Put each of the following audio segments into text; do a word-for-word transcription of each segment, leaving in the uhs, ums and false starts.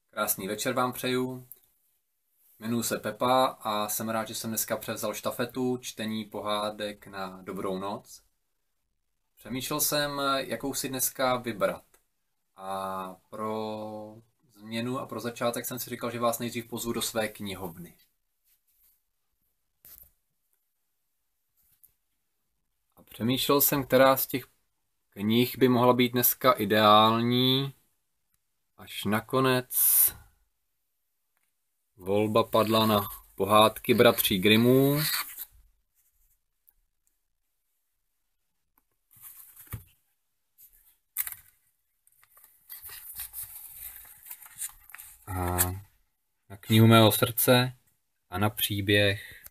Krásný večer vám přeju. Jmenuji se Pepa a jsem rád, že jsem dneska převzal štafetu čtení pohádek na dobrou noc. Přemýšlel jsem, jakou si dneska vybrat. A pro změnu a pro začátek jsem si říkal, že vás nejdřív pozvu do své knihovny. A přemýšlel jsem, která z těch knih by mohla být dneska ideální, až nakonec volba padla na pohádky bratří Grimmů. A na knihu mého srdce a na příběh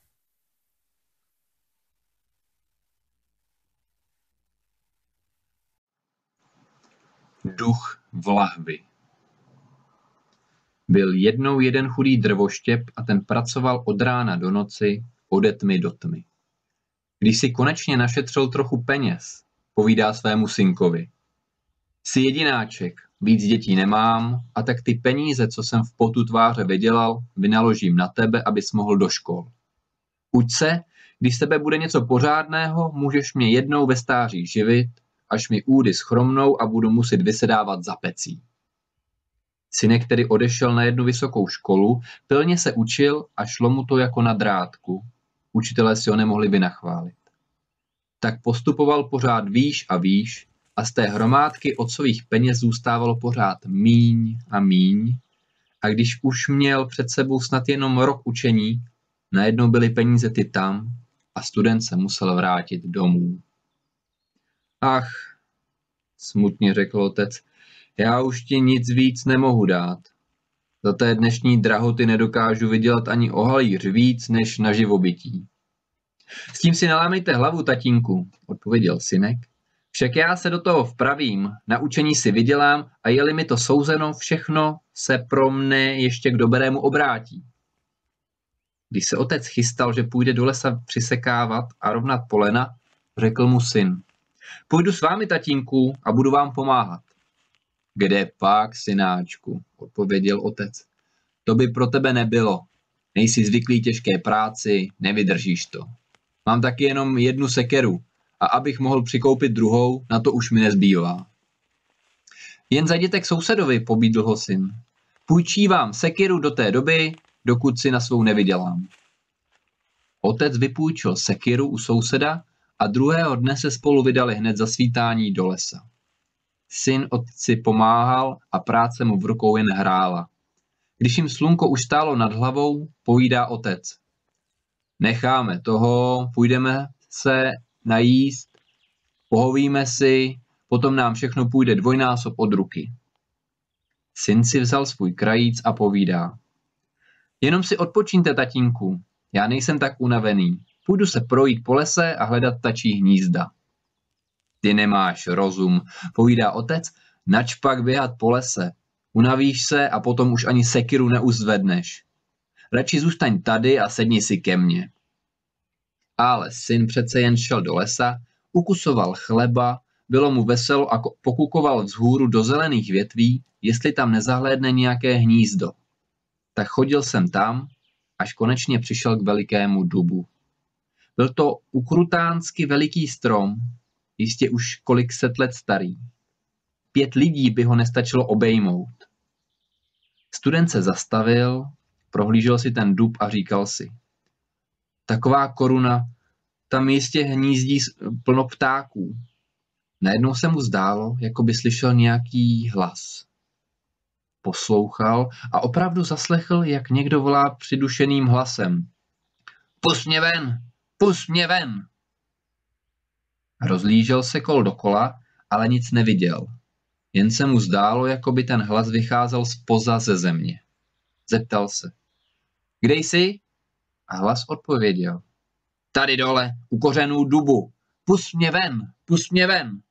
Duch vlahvy. Byl jednou jeden chudý drvoštěp a ten pracoval od rána do noci, ode tmy do tmy. Když si konečně našetřil trochu peněz, povídá svému synkovi. Jsi jedináček, víc dětí nemám, a tak ty peníze, co jsem v potu tváře vydělal, vynaložím na tebe, abys mohl do škol. Uč se, když z tebe bude něco pořádného, můžeš mě jednou ve stáří živit, až mi údy schromnou a budu muset vysedávat za pecí. Synek tedy odešel na jednu vysokou školu, pilně se učil a šlo mu to jako na drátku. Učitelé si ho nemohli vynachválit. Tak postupoval pořád výš a výš a z té hromádky otcových peněz zůstávalo pořád míň a míň, a když už měl před sebou snad jenom rok učení, najednou byly peníze ty tam a student se musel vrátit domů. Ach, smutně řekl otec, já už ti nic víc nemohu dát. Za té dnešní drahoty nedokážu vydělat ani o halíř víc než na živobytí. S tím si nelámejte hlavu, tatínku, odpověděl synek. Však já se do toho vpravím, na učení si vydělám a je-li mi to souzeno, všechno se pro mne ještě k dobrému obrátí. Když se otec chystal, že půjde do lesa přisekávat a rovnat polena, řekl mu syn. Půjdu s vámi, tatínku, a budu vám pomáhat. Kde pak, synáčku, odpověděl otec. To by pro tebe nebylo. Nejsi zvyklý těžké práci, nevydržíš to. Mám taky jenom jednu sekeru a abych mohl přikoupit druhou, na to už mi nezbývá. Jen zajděte k sousedovi, pobídl ho syn. Půjčí vám sekeru do té doby, dokud si na svou nevydělám. Otec vypůjčil sekiru u souseda a druhého dne se spolu vydali hned za svítání do lesa. Syn otci pomáhal a práce mu v rukou jen hrála. Když jim slunko už stálo nad hlavou, povídá otec. Necháme toho, půjdeme se najíst, pohovíme si, potom nám všechno půjde dvojnásob od ruky. Syn si vzal svůj krajíc a povídá. Jenom si odpočíňte, tatínku, já nejsem tak unavený. Půjdu se projít po lese a hledat ptačí hnízda. Ty nemáš rozum, povídá otec, nač pak běhat po lese. Unavíš se a potom už ani sekiru neuzvedneš. Radši zůstaň tady a sedni si ke mně. Ale syn přece jen šel do lesa, ukusoval chleba, bylo mu veselo a pokukoval vzhůru do zelených větví, jestli tam nezahlédne nějaké hnízdo. Tak chodil jsem tam, až konečně přišel k velikému dubu. Byl to ukrutánsky veliký strom, jistě už kolik set let starý. Pět lidí by ho nestačilo obejmout. Student se zastavil, prohlížel si ten dub a říkal si. Taková koruna, tam jistě hnízdí plno ptáků. Najednou se mu zdálo, jako by slyšel nějaký hlas. Poslouchal a opravdu zaslechl, jak někdo volá přidušeným hlasem. Pusť mě ven! Pusť mě ven! Rozlížel se kol dokola, ale nic neviděl. Jen se mu zdálo, jako by ten hlas vycházel zpoza ze země. Zeptal se. Kde jsi? A hlas odpověděl. Tady dole, u kořenů dubu. Pusť mě ven, pusť mě ven.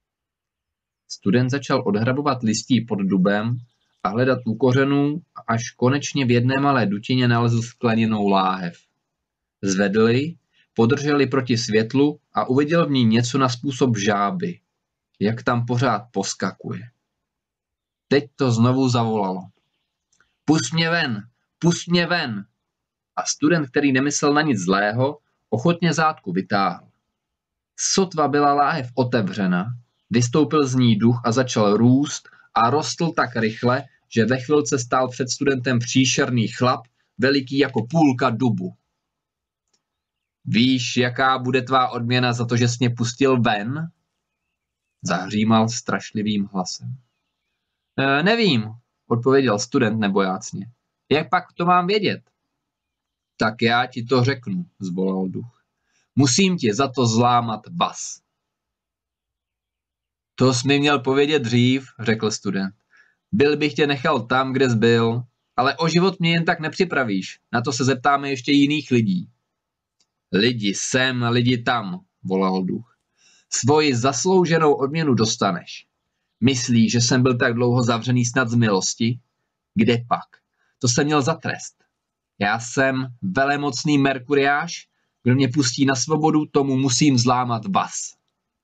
Student začal odhrabovat listí pod dubem a hledat u kořenů, až konečně v jedné malé dutině nalezl skleněnou láhev. Zvedl ji, podržel ji proti světlu a uviděl v ní něco na způsob žáby, jak tam pořád poskakuje. Teď to znovu zavolalo. Pust mě ven, pust mě ven. A student, který nemyslel na nic zlého, ochotně zátku vytáhl. Sotva byla láhev otevřena, vystoupil z ní duch a začal růst a rostl tak rychle, že ve chvilce stál před studentem příšerný chlap, veliký jako půlka dubu. Víš, jaká bude tvá odměna za to, že jsi mě pustil ven? Zahřímal strašlivým hlasem. E, nevím, odpověděl student nebojácně. Jak pak to mám vědět? Tak já ti to řeknu, zvolal duch. Musím ti za to zlámat vaz. To jsi mi měl povědět dřív, řekl student. Byl bych tě nechal tam, kde jsi byl, ale o život mě jen tak nepřipravíš. Na to se zeptáme ještě jiných lidí. Lidi sem, lidi tam, volal duch. Svoji zaslouženou odměnu dostaneš. Myslíš, že jsem byl tak dlouho zavřený snad z milosti? Kde pak? To jsem měl za trest. Já jsem velemocný Merkuriáš, kdo mě pustí na svobodu, tomu musím zlámat vaz.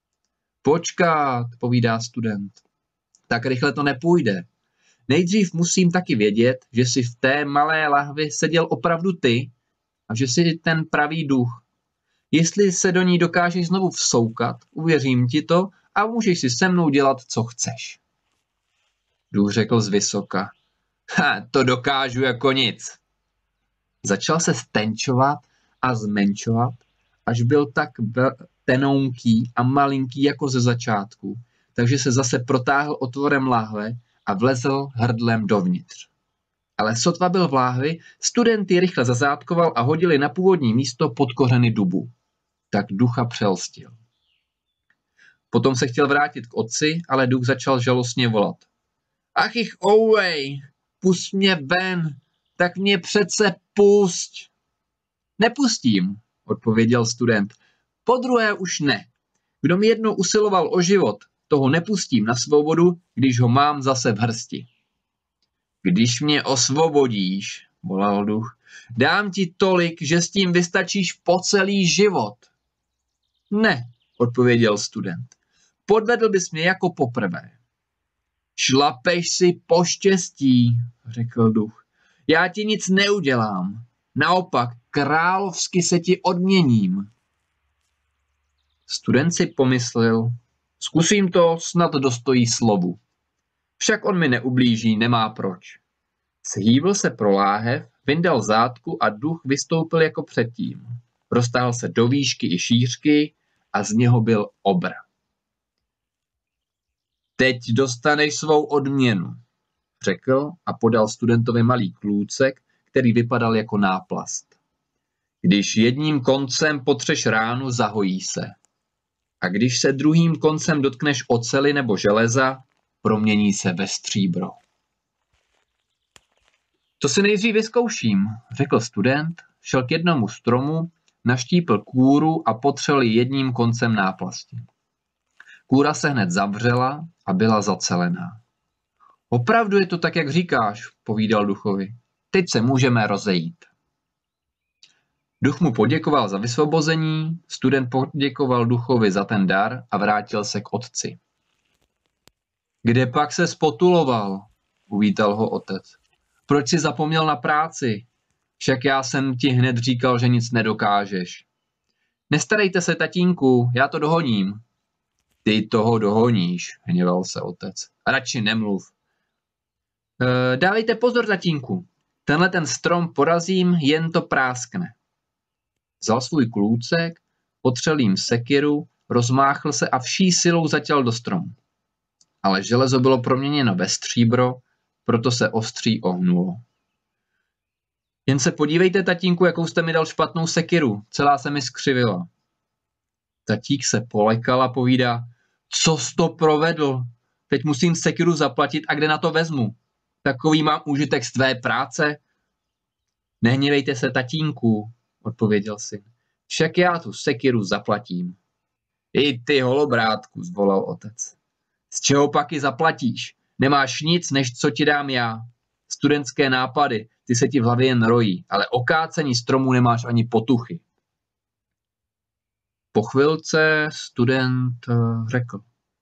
Počkat, povídá student. Tak rychle to nepůjde. Nejdřív musím taky vědět, že jsi v té malé lahvi seděl opravdu ty a že jsi ten pravý duch. Jestli se do ní dokážeš znovu vsoukat, uvěřím ti to a můžeš si se mnou dělat, co chceš. Duch řekl zvysoka. Ha, to dokážu jako nic. Začal se stenčovat a zmenšovat, až byl tak tenounký a malinký jako ze začátku, takže se zase protáhl otvorem lahve a vlezl hrdlem dovnitř. Ale sotva byl v láhvi, student ji rychle zazátkoval a hodili na původní místo pod kořeny dubu. Tak ducha přelstil. Potom se chtěl vrátit k otci, ale duch začal žalostně volat. Ach ich ouvej, pust mě ven, tak mě přece pusť. Nepustím, odpověděl student. Podruhé už ne. Kdo mi jednou usiloval o život, toho nepustím na svobodu, když ho mám zase v hrsti. Když mě osvobodíš, volal duch, dám ti tolik, že s tím vystačíš po celý život. Ne, odpověděl student. Podvedl bys mě jako poprvé. Šlapeš si po štěstí, řekl duch. Já ti nic neudělám. Naopak, královsky se ti odměním. Student si pomyslel, zkusím to, snad dostojí slovu. Však on mi neublíží, nemá proč. Shýbl se pro láhev, vyndal zátku a duch vystoupil jako předtím. Roztáhl se do výšky i šířky a z něho byl obr. Teď dostaneš svou odměnu, řekl a podal studentovi malý klůcek, který vypadal jako náplast. Když jedním koncem potřeš ránu, zahojí se. A když se druhým koncem dotkneš oceli nebo železa, promění se ve stříbro. To si nejdřív vyzkouším, řekl student, šel k jednomu stromu, naštípl kůru a potřel ji jedním koncem náplasti. Kůra se hned zavřela a byla zacelená. Opravdu je to tak, jak říkáš, povídal duchovi. Teď se můžeme rozejít. Duch mu poděkoval za vysvobození, student poděkoval duchovi za ten dar a vrátil se k otci. Kde pak se spotuloval, uvítal ho otec. Proč jsi zapomněl na práci? Však já jsem ti hned říkal, že nic nedokážeš. Nestarejte se, tatínku, já to dohoním. Ty toho dohoníš, hněval se otec. Radši nemluv. E, dávejte pozor, tatínku. Tenhle ten strom porazím, jen to práskne. Vzal svůj klůcek, potřel jim sekiru, rozmáchl se a vší silou zatěl do stromu. Ale železo bylo proměněno ve stříbro, proto se ostří ohnulo. Jen se podívejte, tatínku, jakou jste mi dal špatnou sekiru, celá se mi skřivila. Tatík se polekal a povídá, co jsi to provedl? Teď musím sekiru zaplatit a kde na to vezmu? Takový mám užitek z tvé práce? Nehněvejte se, tatínku, odpověděl syn. Však já tu sekiru zaplatím. I ty, holobrátku, zvolal otec. Z čeho pak ji zaplatíš? Nemáš nic, než co ti dám já. Studentské nápady, ty se ti v hlavě jen rojí, ale o kácení stromů nemáš ani potuchy. Po chvilce student řekl.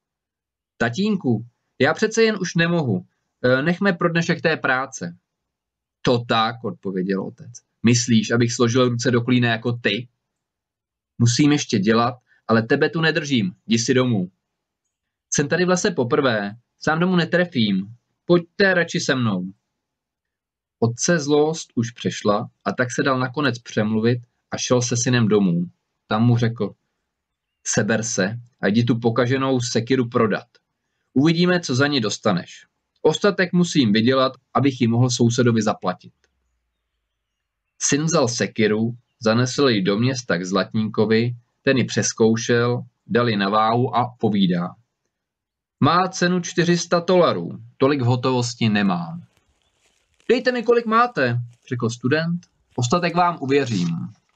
Tatínku, já přece jen už nemohu. Nechme pro dnešek té práce. To tak, odpověděl otec. Myslíš, abych složil ruce do klína jako ty? Musím ještě dělat, ale tebe tu nedržím, jdi si domů. Jsem tady v lese poprvé, sám domů netrefím, pojďte radši se mnou. Otce zlost už přešla a tak se dal nakonec přemluvit a šel se synem domů. Tam mu řekl, seber se a jdi tu pokaženou sekiru prodat. Uvidíme, co za ní dostaneš. Ostatek musím vydělat, abych ji mohl sousedovi zaplatit. Syn vzal sekiru, zanesl ji do města k zlatníkovi, ten ji přeskoušel, dal ji na váhu a povídá. Má cenu čtyři sta tolarů, tolik v hotovosti nemám. Dejte mi, kolik máte, řekl student, ostatek vám uvěřím.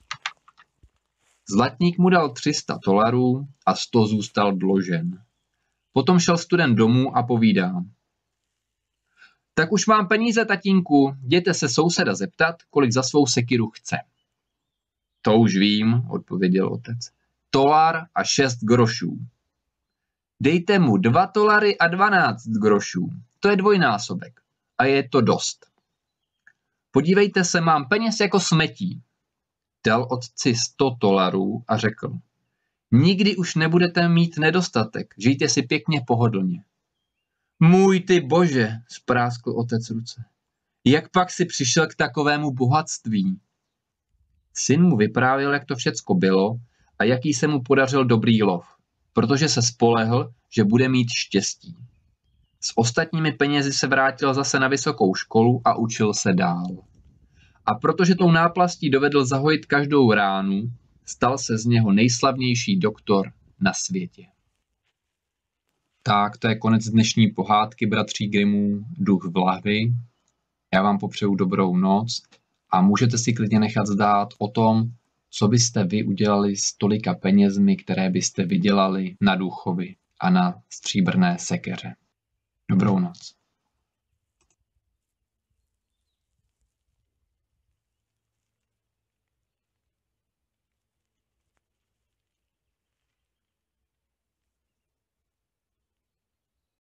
Zlatník mu dal tři sta tolarů a sto zůstal dlužen. Potom šel student domů a povídá. Tak už mám peníze, tatínku, jděte se souseda zeptat, kolik za svou sekiru chce. To už vím, odpověděl otec. Tolar a šest grošů. Dejte mu dva tolary a dvanáct grošů. To je dvojnásobek. A je to dost. Podívejte se, mám peněz jako smetí. Dal otci sto tolarů a řekl. Nikdy už nebudete mít nedostatek, žijte si pěkně pohodlně. Můj ty bože, spráskl otec ruce. Jak pak si přišel k takovému bohatství? Syn mu vyprávěl, jak to všecko bylo a jaký se mu podařil dobrý lov, protože se spolehl, že bude mít štěstí. S ostatními penězi se vrátil zase na vysokou školu a učil se dál. A protože tou náplastí dovedl zahojit každou ránu, stal se z něho nejslavnější doktor na světě. Tak, to je konec dnešní pohádky bratří Grimmů Duch v lahvi. Já vám popřeju dobrou noc a můžete si klidně nechat zdát o tom, co byste vy udělali s tolika penězmi, které byste vydělali na duchovi a na stříbrné sekeře. Dobrou noc.